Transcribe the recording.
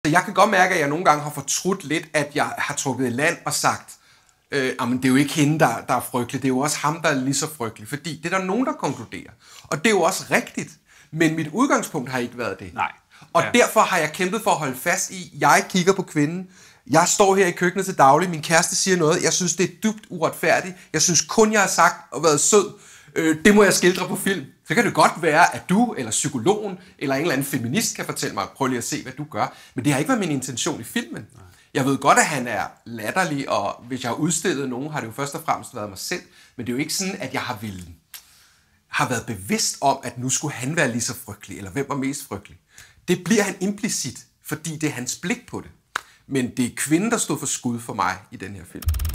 Så jeg kan godt mærke, at jeg nogle gange har fortrudt lidt, at jeg har trukket i land og sagt, men det er jo ikke hende, der er frygtelig, det er jo også ham, der er lige så frygtelig. Fordi det er der nogen, der konkluderer. Og det er jo også rigtigt. Men mit udgangspunkt har ikke været det. Nej. Og derfor har jeg kæmpet for at holde fast i, jeg kigger på kvinden, jeg står her i køkkenet til daglig, min kæreste siger noget, jeg synes, det er dybt uretfærdigt, jeg synes kun, jeg har sagt og været sød, det må jeg skildre på film. Så kan det godt være, at du, eller psykologen, eller en eller anden feminist kan fortælle mig, prøv lige at se, hvad du gør. Men det har ikke været min intention i filmen. Jeg ved godt, at han er latterlig, og hvis jeg har udstillet nogen, har det jo først og fremmest været mig selv. Men det er jo ikke sådan, at jeg har været bevidst om, at nu skulle han være lige så frygtelig, eller hvem var mest frygtelig. Det bliver han implicit, fordi det er hans blik på det. Men det er kvinden, der stod for skud for mig i den her film.